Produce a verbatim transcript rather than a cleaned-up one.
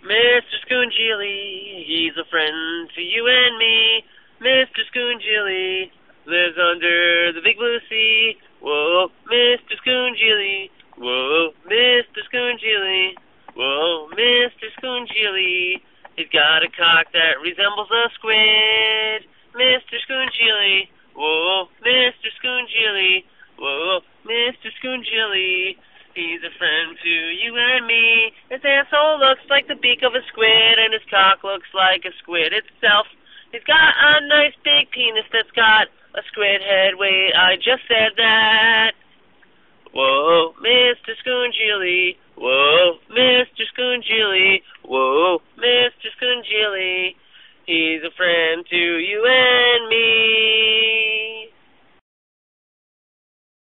Mister Scungilli, he's a friend to you and me. Mister Scungilli lives under the big blue sea. Whoa, Mister Scungilli. Whoa, Mister Scungilli. Whoa, Mister Scungilli. He's got a cock that resembles a squid. Mister Scungilli. Whoa, Mister Scungilli. Whoa, Mister Scungilli. He's a friend to you and me. His asshole looks like the beak of a squid, and his cock looks like a squid itself. He's got a nice big penis that's got a squid head. Wait, I just said that. Whoa, Mister Scungilli. Whoa, Mister Scungilli. Whoa, Mister Scungilli. He's a friend to you and me.